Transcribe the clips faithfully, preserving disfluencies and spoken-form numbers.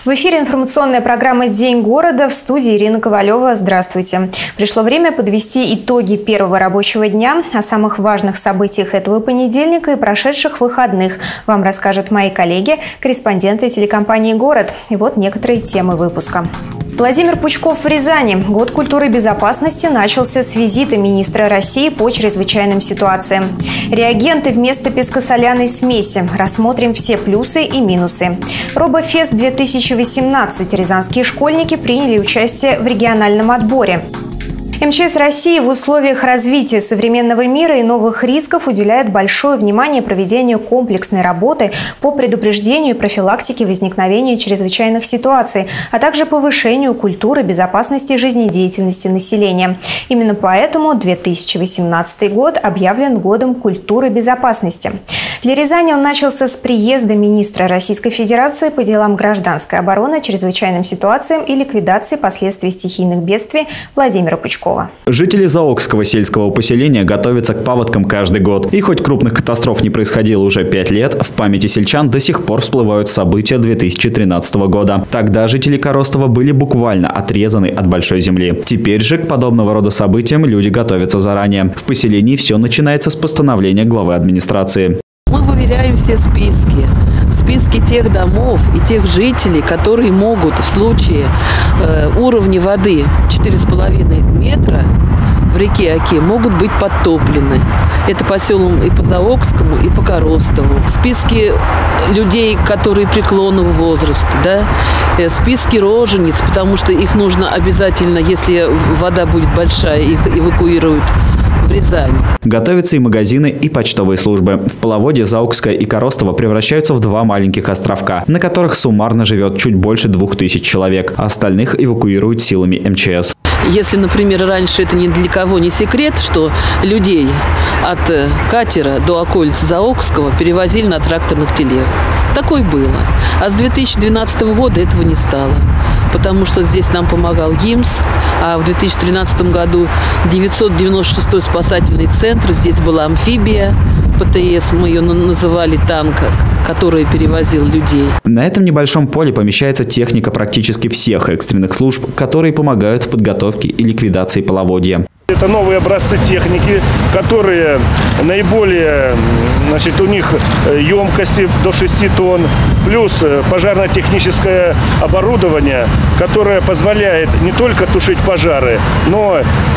В эфире информационная программа «День города», в студии Ирина Ковалева. Здравствуйте. Пришло время подвести итоги первого рабочего дня. О самых важных событиях этого понедельника и прошедших выходных вам расскажут мои коллеги, корреспонденты телекомпании «Город». И вот некоторые темы выпуска. Владимир Пучков в Рязани. Год культуры и безопасности начался с визита министра России по чрезвычайным ситуациям. Реагенты вместо пескосоляной смеси. Рассмотрим все плюсы и минусы. Робофест две тысячи восемнадцать. Рязанские школьники приняли участие в региональном отборе. эм че эс России в условиях развития современного мира и новых рисков уделяет большое внимание проведению комплексной работы по предупреждению и профилактике возникновения чрезвычайных ситуаций, а также повышению культуры безопасности и жизнедеятельности населения. Именно поэтому две тысячи восемнадцатый год объявлен годом культуры безопасности. Для Рязани он начался с приезда министра Российской Федерации по делам гражданской обороны, чрезвычайным ситуациям и ликвидации последствий стихийных бедствий Владимира Пучкова. Жители Заокского сельского поселения готовятся к паводкам каждый год. И хоть крупных катастроф не происходило уже пять лет, в памяти сельчан до сих пор всплывают события две тысячи тринадцатого года. Тогда жители Коростова были буквально отрезаны от большой земли. Теперь же к подобного рода событиям люди готовятся заранее. В поселении все начинается с постановления главы администрации. Мы выверяем все списки. Списки тех домов и тех жителей, которые могут в случае э, уровня воды четыре с половиной метра в реке Оке могут быть подтоплены. Это по селам и по Заокскому, и по Коростову. Списки людей, которые преклонного возраста, да? Списки рожениц, потому что их нужно обязательно, если вода будет большая, их эвакуируют в Рязань. Готовятся и магазины, и почтовые службы. В Половодье Заокское и Коростово превращаются в два маленьких островка, на которых суммарно живет чуть больше двух тысяч человек. Остальных эвакуируют силами эм че эс. Если, например, раньше это ни для кого не секрет, что людей от катера до околицы Заокского перевозили на тракторных телегах. Такое было. А с две тысячи двенадцатого года этого не стало. Потому что здесь нам помогал ГИМС, а в две тысячи тринадцатом году девятьсот девяносто шестой спасательный центр, здесь была амфибия, пэ тэ эс, мы ее называли танк, который перевозил людей. На этом небольшом поле помещается техника практически всех экстренных служб, которые помогают в подготовке и ликвидации половодья. Это новые образцы техники, которые наиболее, значит, у них емкости до шести тонн, плюс пожарно-техническое оборудование, которое позволяет не только тушить пожары, но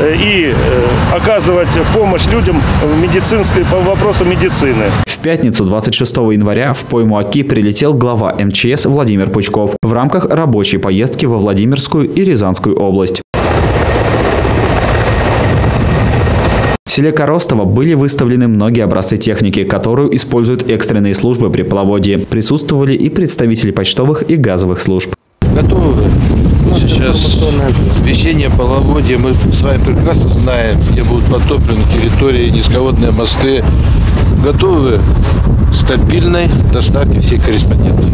и оказывать помощь людям в медицинской, по вопросам медицины. В пятницу, двадцать шестого января, в пойму Оки прилетел глава эм че эс Владимир Пучков в рамках рабочей поездки во Владимирскую и Рязанскую область. В селе Коростово были выставлены многие образцы техники, которую используют экстренные службы при половодье. Присутствовали и представители почтовых и газовых служб. Готовы. Сейчас весеннее половодье. Мы с вами прекрасно знаем, где будут подтоплены территории, низководные мосты. Готовы к стабильной доставке всех корреспондентов.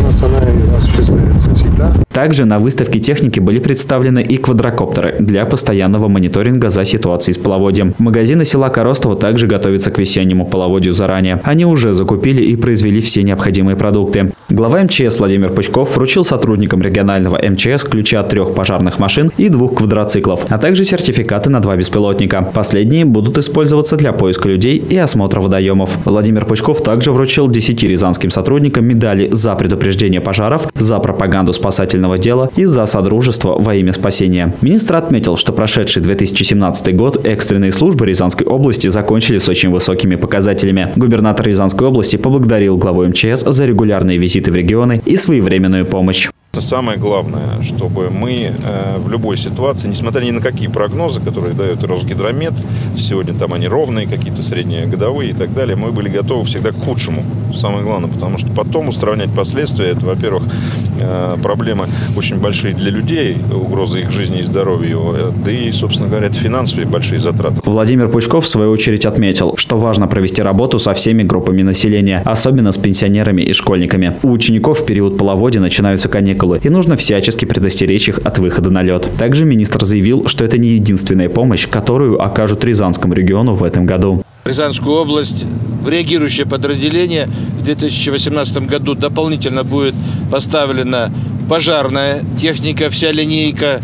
Также на выставке техники были представлены и квадрокоптеры для постоянного мониторинга за ситуацией с половодьем. Магазины села Коростово также готовятся к весеннему половодью заранее. Они уже закупили и произвели все необходимые продукты. Глава эм че эс Владимир Пучков вручил сотрудникам регионального эм че эс ключи от трех пожарных машин и двух квадроциклов, а также сертификаты на два беспилотника. Последние будут использоваться для поиска людей и осмотра водоемов. Владимир Пучков также вручил десяти рязанским сотрудникам медали за предупреждение пожаров, за пропаганду спасательного дела и за содружество во имя спасения. Министр отметил, что прошедший две тысячи семнадцатый год экстренные службы Рязанской области закончили с очень высокими показателями. Губернатор Рязанской области поблагодарил главу эм че эс за регулярные визиты в регионы и своевременную помощь. Самое главное, чтобы мы э, в любой ситуации, несмотря ни на какие прогнозы, которые дает Росгидромет, сегодня там они ровные, какие-то среднегодовые и так далее, мы были готовы всегда к худшему. Самое главное, потому что потом устранять последствия, это, во-первых, э, проблемы очень большие для людей, угроза их жизни и здоровью, да и, собственно говоря, это финансовые большие затраты. Владимир Пучков, в свою очередь, отметил, что важно провести работу со всеми группами населения, особенно с пенсионерами и школьниками. У учеников в период половодья начинаются каникулы, и нужно всячески предостеречь их от выхода на лед. Также министр заявил, что это не единственная помощь, которую окажут Рязанскому региону в этом году. Рязанскую область в реагирующее подразделение в две тысячи восемнадцатом году дополнительно будет поставлено пожарная техника, вся линейка,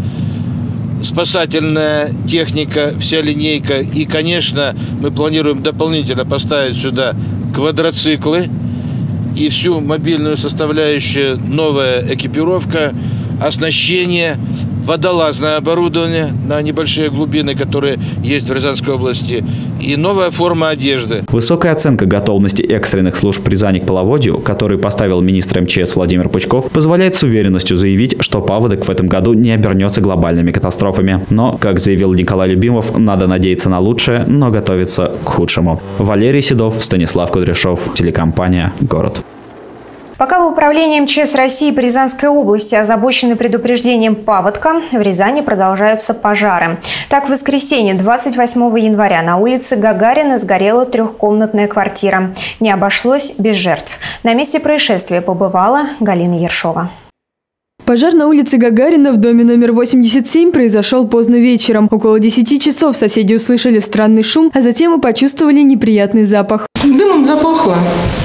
спасательная техника, вся линейка. И, конечно, мы планируем дополнительно поставить сюда квадроциклы и всю мобильную составляющую, новая экипировка, оснащение, водолазное оборудование на небольшие глубины, которые есть в Рязанской области, и новая форма одежды. Высокая оценка готовности экстренных служб Рязани к половодью, который поставил министр эм че эс Владимир Пучков, позволяет с уверенностью заявить, что паводок в этом году не обернется глобальными катастрофами. Но, как заявил Николай Любимов, надо надеяться на лучшее, но готовиться к худшему. Валерий Седов, Станислав Кудряшов, телекомпания «Город». Пока в управлении эм че эс России по Рязанской области озабочены предупреждением паводка, в Рязани продолжаются пожары. Так, в воскресенье, двадцать восьмого января, на улице Гагарина сгорела трехкомнатная квартира. Не обошлось без жертв. На месте происшествия побывала Галина Ершова. Пожар на улице Гагарина в доме номер восемьдесят семь произошел поздно вечером. Около десяти часов соседи услышали странный шум, а затем и почувствовали неприятный запах. Дымом запахло.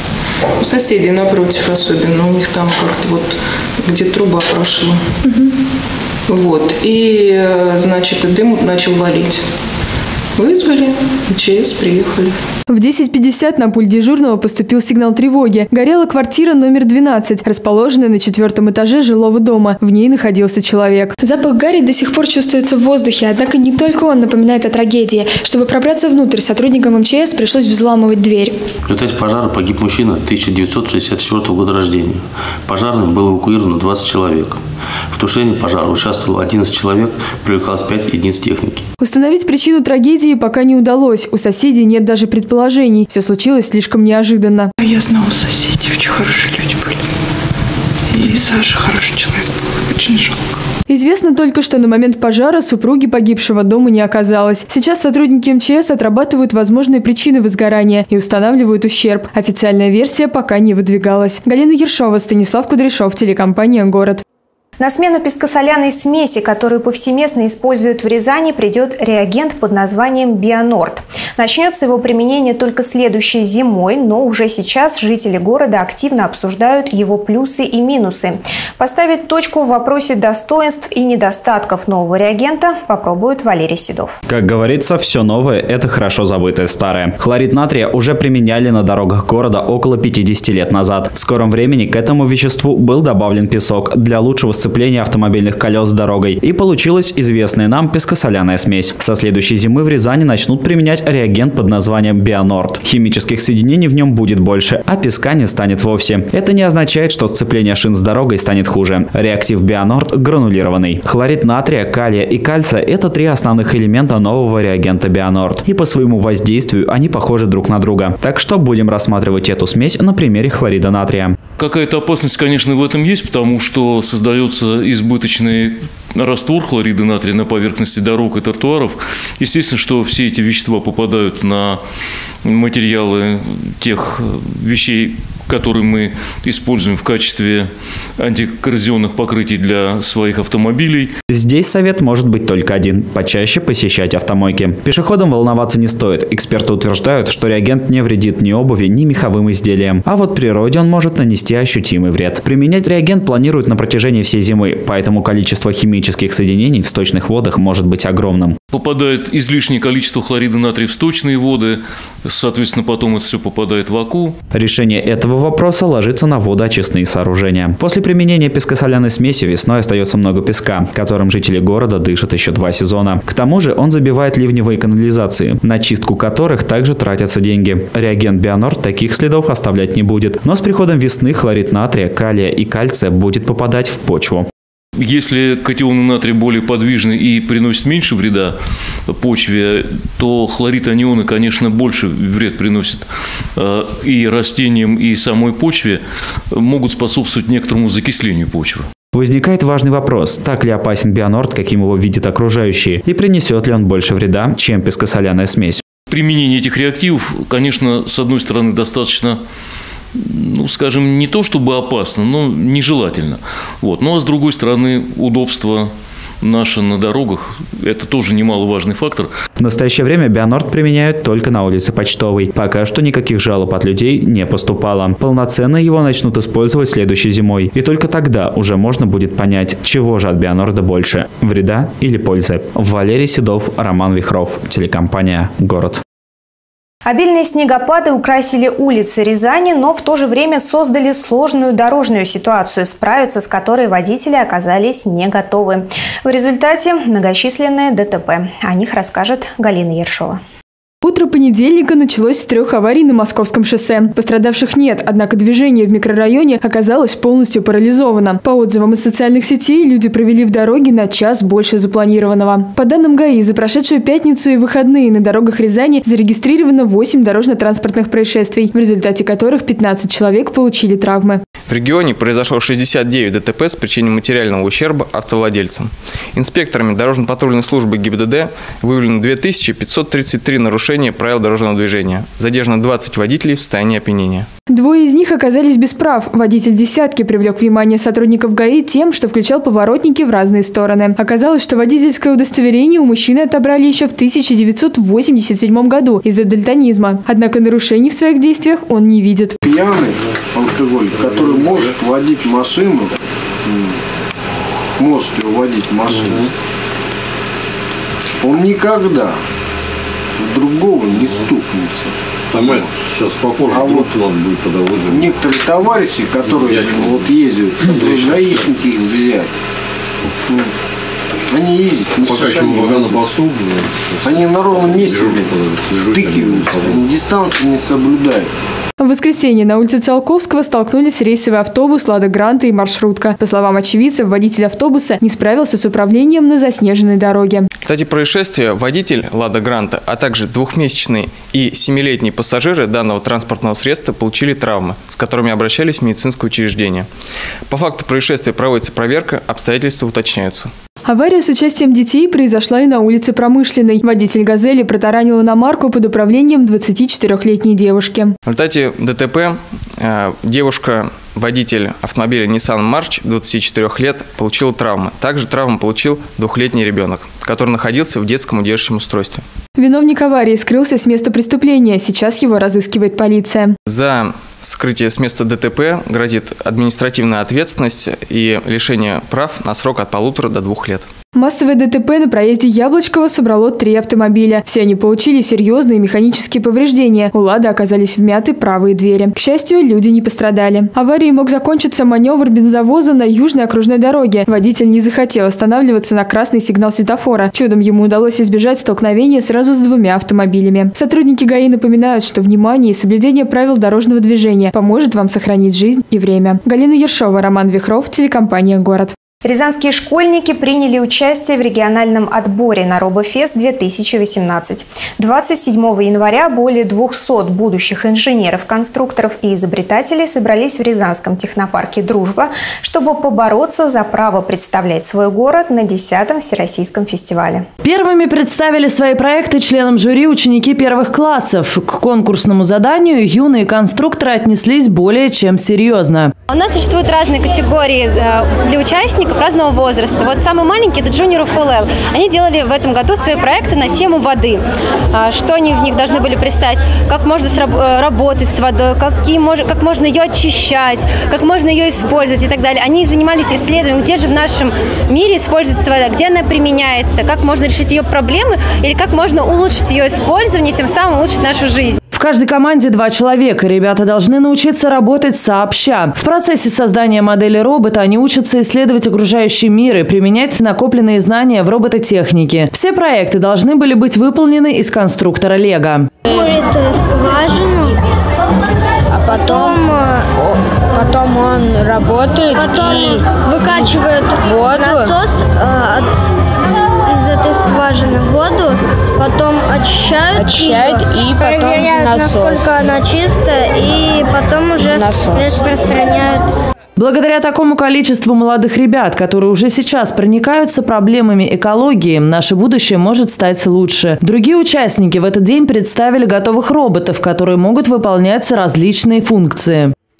У соседей напротив особенно. У них там как-то вот, где труба прошла. Угу. Вот. И, значит, дым начал валить. Вызвали, че эс приехали. В десять пятьдесят на пульт дежурного поступил сигнал тревоги. Горела квартира номер двенадцать, расположенная на четвертом этаже жилого дома. В ней находился человек. Запах гари до сих пор чувствуется в воздухе, однако не только он напоминает о трагедии. Чтобы пробраться внутрь, сотрудникам эм че эс пришлось взламывать дверь. В результате пожара погиб мужчина тысяча девятьсот шестьдесят четвёртого года рождения. Пожарным было эвакуировано двадцать человек. В тушении пожара участвовало одиннадцать человек, привлекалось пять единиц техники. Установить причину трагедии пока не удалось. У соседей нет даже предположений. Все случилось слишком неожиданно. Я знала соседей, очень хорошие люди были. И Саша хороший человек был, очень жалко. Известно только, что на момент пожара супруги погибшего дома не оказалось. Сейчас сотрудники эм че эс отрабатывают возможные причины возгорания и устанавливают ущерб. Официальная версия пока не выдвигалась. Галина Ершова, Станислав Кудряшов, телекомпания «Город». На смену пескосоляной смеси, которую повсеместно используют в Рязани, придет реагент под названием «Бионорд». Начнется его применение только следующей зимой, но уже сейчас жители города активно обсуждают его плюсы и минусы. Поставить точку в вопросе достоинств и недостатков нового реагента попробует Валерий Седов. Как говорится, все новое – это хорошо забытое старое. Хлорид натрия уже применяли на дорогах города около пятидесяти лет назад. В скором времени к этому веществу был добавлен песок для лучшего сцепления автомобильных колес с дорогой, и получилась известная нам пескосоляная смесь. Со следующей зимы в Рязани начнут применять реагент под названием «Бионорд». Химических соединений в нем будет больше, а песка не станет вовсе. Это не означает, что сцепление шин с дорогой станет хуже. Реактив «Бионорд» гранулированный. Хлорид натрия, калия и кальция – это три основных элемента нового реагента «Бионорд». И по своему воздействию они похожи друг на друга. Так что будем рассматривать эту смесь на примере хлорида натрия. Какая-то опасность, конечно, в этом есть, потому что создается избыточный раствор хлорида натрия на поверхности дорог и тротуаров. Естественно, что все эти вещества попадают на материалы тех вещей, которые мы используем в качестве антикоррозионных покрытий для своих автомобилей. Здесь совет может быть только один – почаще посещать автомойки. Пешеходам волноваться не стоит. Эксперты утверждают, что реагент не вредит ни обуви, ни меховым изделиям. А вот природе он может нанести ощутимый вред. Применять реагент планируют на протяжении всей зимы, поэтому количество химических соединений в сточных водах может быть огромным. Попадает излишнее количество хлорида натрия в сточные воды, соответственно, потом это все попадает в Аку. Решение этого вопроса ложится на водоочистные сооружения. После применения пескосоляной смеси весной остается много песка, которым жители города дышат еще два сезона. К тому же он забивает ливневые канализации, на чистку которых также тратятся деньги. Реагент «Бионорд» таких следов оставлять не будет. Но с приходом весны хлорид натрия, калия и кальция будет попадать в почву. Если катионы натрия более подвижны и приносят меньше вреда почве, то хлорид аниона, конечно, больше вред приносит и растениям, и самой почве, могут способствовать некоторому закислению почвы. Возникает важный вопрос, так ли опасен «Бионорд», каким его видят окружающие, и принесет ли он больше вреда, чем пескосоляная смесь. Применение этих реактивов, конечно, с одной стороны, достаточно, ну, скажем, не то чтобы опасно, но нежелательно. Вот. Ну, а с другой стороны, удобство наши на дорогах. Это тоже немаловажный фактор. В настоящее время Бионорд применяют только на улице Почтовой. Пока что никаких жалоб от людей не поступало. Полноценно его начнут использовать следующей зимой. И только тогда уже можно будет понять, чего же от Бионорда больше – вреда или пользы. Валерий Седов, Роман Вихров, телекомпания «Город». Обильные снегопады украсили улицы Рязани, но в то же время создали сложную дорожную ситуацию, справиться с которой водители оказались не готовы. В результате многочисленные ДТП. О них расскажет Галина Ершова. Утро понедельника началось с трех аварий на Московском шоссе. Пострадавших нет, однако движение в микрорайоне оказалось полностью парализовано. По отзывам из социальных сетей, люди провели в дороге на час больше запланированного. По данным ГАИ, за прошедшую пятницу и выходные на дорогах Рязани зарегистрировано восемь дорожно-транспортных происшествий, в результате которых пятнадцать человек получили травмы. В регионе произошло шестьдесят девять ДТП с причинением материального ущерба автовладельцам. Инспекторами дорожно-патрульной службы ГИБДД выявлено две тысячи пятьсот тридцать три нарушения правил дорожного движения. Задержано двадцать водителей в состоянии опьянения. Двое из них оказались без прав. Водитель «десятки» привлек внимание сотрудников ГАИ тем, что включал поворотники в разные стороны. Оказалось, что водительское удостоверение у мужчины отобрали еще в тысяча девятьсот восемьдесят седьмом году из-за дальтонизма. Однако нарушений в своих действиях он не видит. Пьяный алкоголик, который может водить машину, может водить машину, он никогда другого не стукнется. Там это, сейчас попозже а вот будет подовозить. Некоторые товарищи, которые вот ездят, которые гаишники их взять, ну, они ездят, не пока еще на посту, они на ровном месте стыкиваются, они дистанции не соблюдают. В воскресенье на улице Циолковского столкнулись рейсовый автобус «Лада Гранта» и маршрутка. По словам очевидцев, водитель автобуса не справился с управлением на заснеженной дороге. В результате происшествия водитель «Лада Гранта», а также двухмесячные и семилетние пассажиры данного транспортного средства получили травмы, с которыми обращались в медицинское учреждение. По факту происшествия проводится проверка, обстоятельства уточняются. Авария с участием детей произошла и на улице Промышленной. Водитель «Газели» протаранил иномарку под управлением двадцатичетырёхлетней девушки. В результате ДТП э, девушка, водитель автомобиля Nissan March, двадцати четырёх лет, получила травмы. Также травму получил двухлетний ребенок, который находился в детском удерживающем устройстве. Виновник аварии скрылся с места преступления. Сейчас его разыскивает полиция. За скрытие с места ДТП грозит административная ответственность и лишение прав на срок от полутора до двух лет. Массовое ДТП на проезде Яблочкова собрало три автомобиля. Все они получили серьезные механические повреждения. У «Лады» оказались вмяты правые двери. К счастью, люди не пострадали. Аварией мог закончиться маневр бензовоза на южной окружной дороге. Водитель не захотел останавливаться на красный сигнал светофора. Чудом ему удалось избежать столкновения сразу с двумя автомобилями. Сотрудники ГАИ напоминают, что внимание и соблюдение правил дорожного движения поможет вам сохранить жизнь и время. Галина Ершова, Роман Вихров, телекомпания «Город». Рязанские школьники приняли участие в региональном отборе на Робофест две тысячи восемнадцать. двадцать седьмого января более двухсот будущих инженеров, конструкторов и изобретателей собрались в Рязанском технопарке «Дружба», чтобы побороться за право представлять свой город на десятом Всероссийском фестивале. Первыми представили свои проекты членам жюри ученики первых классов. К конкурсному заданию юные конструкторы отнеслись более чем серьезно. У нас существуют разные категории для участников разного возраста. Вот самый маленький – это Junior эф эл эл. Они делали в этом году свои проекты на тему воды. Что они в них должны были представить, как можно работать с водой, какие, как можно ее очищать, как можно ее использовать и так далее. Они занимались исследованием, где же в нашем мире используется вода, где она применяется, как можно решить ее проблемы или как можно улучшить ее использование, тем самым улучшить нашу жизнь. В каждой команде два человека. Ребята должны научиться работать сообща. В процессе создания модели робота они учатся исследовать окружающий мир и применять накопленные знания в робототехнике. Все проекты должны были быть выполнены из конструктора Лего. Бурит скважину, а потом, потом он работает потом и выкачивает воду. Насос э, из этой скважины воду, потом очищают, очищают и, и потом в насос. Насколько она чистая, и потом уже насос распространяют. Благодаря такому количеству молодых ребят, которые уже сейчас проникаются проблемами экологии, наше будущее может стать лучше. Другие участники в этот день представили готовых роботов, которые могут выполнять различные функции.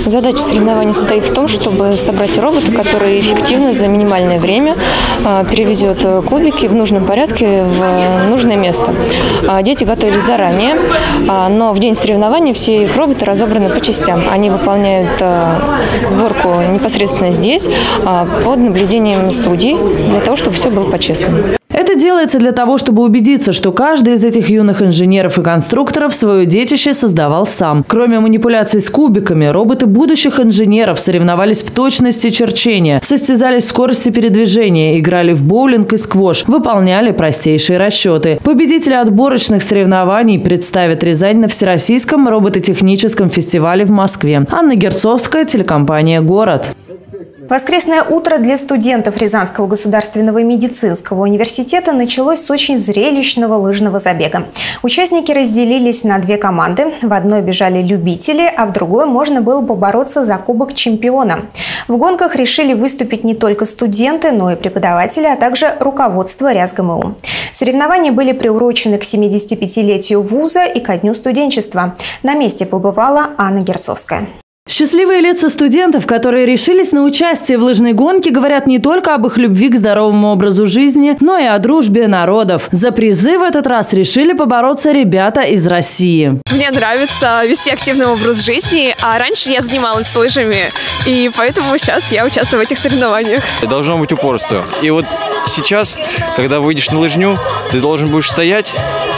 Задача соревнований состоит в том, чтобы собрать робота, который эффективно за минимальное время перевезет кубики в нужном порядке в нужное место. Дети готовились заранее, но в день соревнований все их роботы разобраны по частям. Они выполняют сборку непосредственно здесь, под наблюдением судей, для того, чтобы все было по-честному. Это делается для того, чтобы убедиться, что каждый из этих юных инженеров и конструкторов свое детище создавал сам. Кроме манипуляций с кубиками, роботы будущих инженеров соревновались в точности черчения, состязались в скорости передвижения, играли в боулинг и сквош, выполняли простейшие расчеты. Победители отборочных соревнований представят Рязань на Всероссийском робототехническом фестивале в Москве. Анна Герцовская, телекомпания «Город». Воскресное утро для студентов Рязанского государственного медицинского университета началось с очень зрелищного лыжного забега. Участники разделились на две команды. В одной бежали любители, а в другой можно было побороться за кубок чемпиона. В гонках решили выступить не только студенты, но и преподаватели, а также руководство РязГМУ. Соревнования были приурочены к семидесятипятилетию вуза и ко дню студенчества. На месте побывала Анна Герцовская. Счастливые лица студентов, которые решились на участие в лыжной гонке, говорят не только об их любви к здоровому образу жизни, но и о дружбе народов. За призы в этот раз решили побороться ребята из России. Мне нравится вести активный образ жизни, а раньше я занималась лыжами, и поэтому сейчас я участвую в этих соревнованиях. Должно быть упорство. И вот сейчас, когда выйдешь на лыжню, ты должен будешь стоять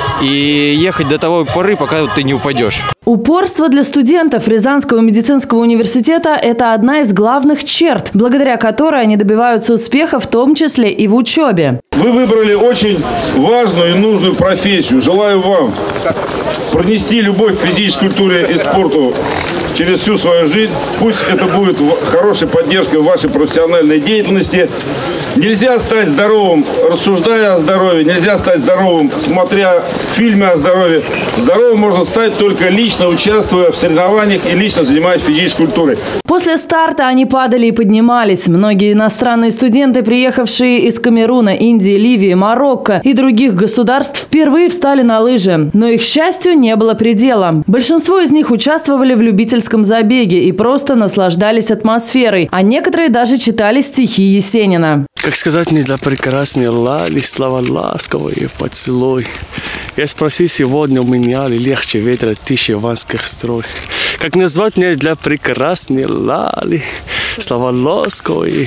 и ехать до того поры, пока ты не упадешь. Упорство для студентов Рязанского медицинского университета – это одна из главных черт, благодаря которой они добиваются успеха, в том числе и в учебе. Вы выбрали очень важную и нужную профессию. Желаю вам пронести любовь к физической культуре и спорту через всю свою жизнь. Пусть это будет хорошей поддержкой в вашей профессиональной деятельности. Нельзя стать здоровым, рассуждая о здоровье, нельзя стать здоровым, смотря фильмы о здоровье. Здоровым можно стать только лично участвуя в соревнованиях и лично занимаясь физической культурой. После старта они падали и поднимались. Многие иностранные студенты, приехавшие из Камеруна, Индии, Ливии, Марокко и других государств, впервые встали на лыжи. Но их счастью не было предела. Большинство из них участвовали в любительском забеге и просто наслаждались атмосферой, а некоторые даже читали стихи Есенина. Как сказать мне для прекрасной Лали слова ласковые поцелуй. Я спросил сегодня у меня, ли легче ветра тише ванских строй. Как назвать мне для прекрасной Лали слова ласковые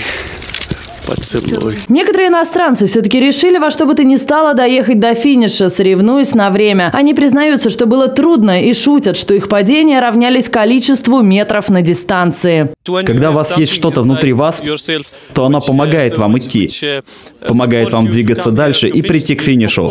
поцелуй. Некоторые иностранцы все-таки решили во что бы то ни стало доехать до финиша, соревнуясь на время. Они признаются, что было трудно, и шутят, что их падения равнялись количеству метров на дистанции. Когда у вас есть что-то внутри вас, то оно помогает вам идти, помогает вам двигаться дальше и прийти к финишу.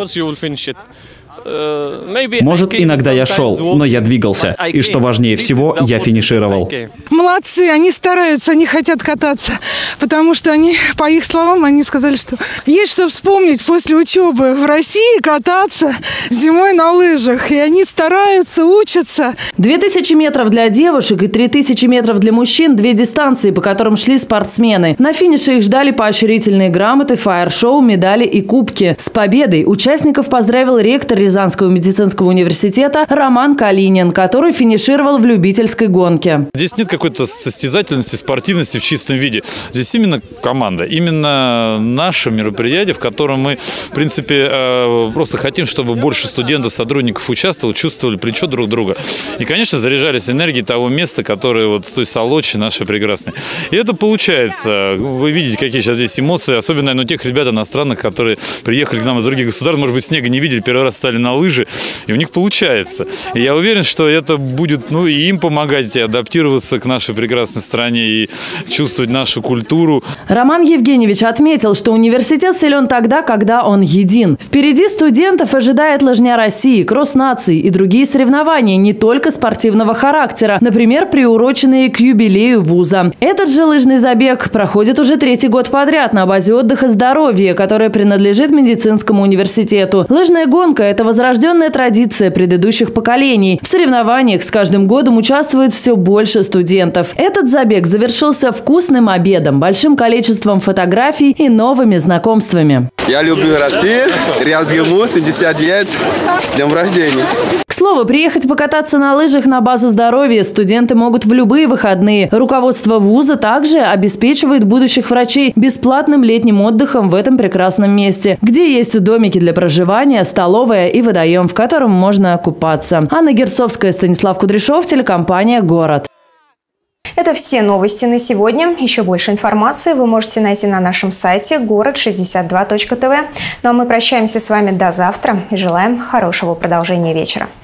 Может, иногда я шел, но я двигался. И что важнее всего, я финишировал. Молодцы, они стараются, они хотят кататься. Потому что они, по их словам, они сказали, что есть что вспомнить после учебы в России, кататься зимой на лыжах. И они стараются, учатся. Две тысячи метров для девушек и три тысячи метров для мужчин – две дистанции, по которым шли спортсмены. На финише их ждали поощрительные грамоты, фаер-шоу, медали и кубки. С победой участников поздравил ректор Рязанского медицинского университета Роман Калинин, который финишировал в любительской гонке. Здесь нет какой-то состязательности, спортивности в чистом виде. Здесь именно команда, именно наше мероприятие, в котором мы, в принципе, просто хотим, чтобы больше студентов, сотрудников участвовало, чувствовали плечо друг друга. И, конечно, заряжались энергией того места, которое вот с той Солочи нашей прекрасной. И это получается. Вы видите, какие сейчас здесь эмоции, особенно, наверное, у тех ребят иностранных, которые приехали к нам из других государств, может быть, снега не видели, первый раз стали на лыжи, и у них получается. И я уверен, что это будет, ну, и им помогать, и адаптироваться к нашей прекрасной стране, и чувствовать нашу культуру. Роман Евгеньевич отметил, что университет силен тогда, когда он един. Впереди студентов ожидает лыжня России, кросс наций и другие соревнования, не только спортивного характера, например, приуроченные к юбилею вуза. Этот же лыжный забег проходит уже третий год подряд на базе отдыха «Здоровье», которая принадлежит медицинскому университету. Лыжная гонка – это возрожденная традиция предыдущих поколений. В соревнованиях с каждым годом участвует все больше студентов. Этот забег завершился вкусным обедом, большим количеством фотографий и новыми знакомствами. Я люблю Россию, Рязгему, семьдесят лет, с днем рождения. К слову, приехать покататься на лыжах на базу здоровья студенты могут в любые выходные. Руководство вуза также обеспечивает будущих врачей бесплатным летним отдыхом в этом прекрасном месте, где есть домики для проживания, столовая и водоем, в котором можно купаться. Анна Герцовская, Станислав Кудряшов, телекомпания «Город». Это все новости на сегодня. Еще больше информации вы можете найти на нашем сайте город шестьдесят два точка тв. Ну а мы прощаемся с вами до завтра и желаем хорошего продолжения вечера.